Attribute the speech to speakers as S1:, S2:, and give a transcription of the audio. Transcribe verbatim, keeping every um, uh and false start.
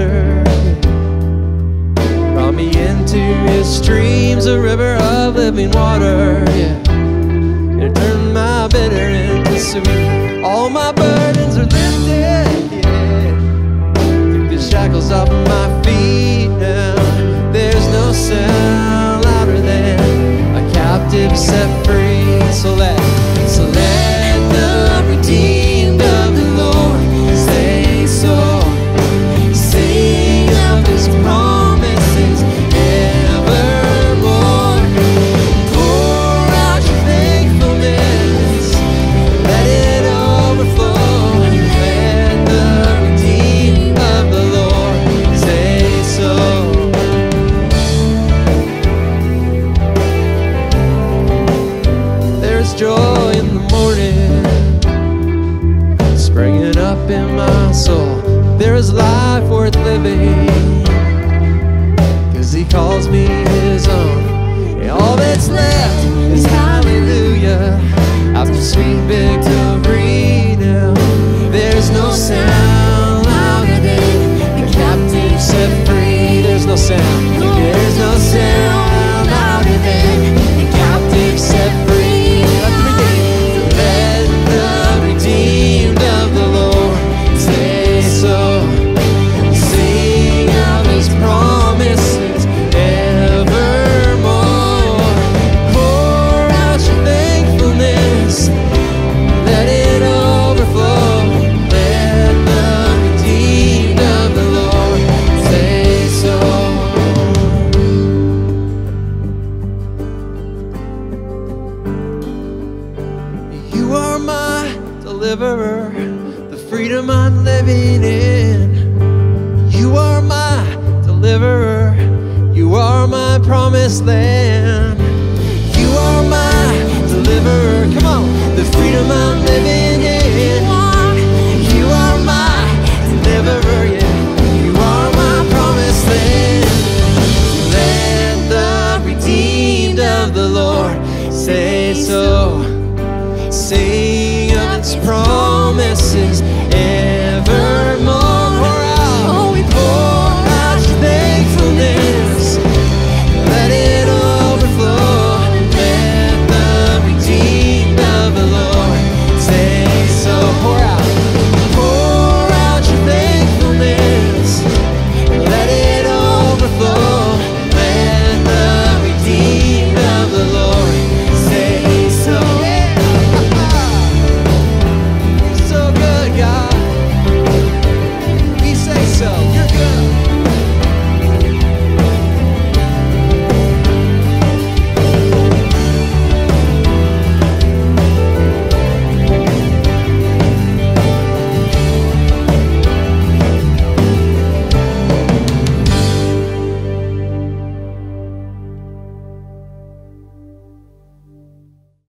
S1: together. Brought me into his streams, a river of living water. Yeah, it turned my bitter into sweet. All my burdens are lifted. Yeah, took the shackles off of my feet now. There's no sound louder than a captive set free. So let, so let the redeemed of the Lord say so. Sing of his promises evermore. Pour out your thankfulness, let it overflow. Let the redeemed of the Lord say so. There's joy in the morning, springing up in my soul. There is life worth living, 'cause he calls me his own. And all that's left is hallelujah. After sweet victory now, there's no sound louder than the captive set free. There's no sound, there's no sound louder than the captive set free. Let the redeemed of the Lord say so. Sing of his promises evermore. Pour out your thankfulness, let it overflow. Let the redeemed of the Lord say so. You are my deliverer, the freedom I'm living in. You are my deliverer, you are my promised land.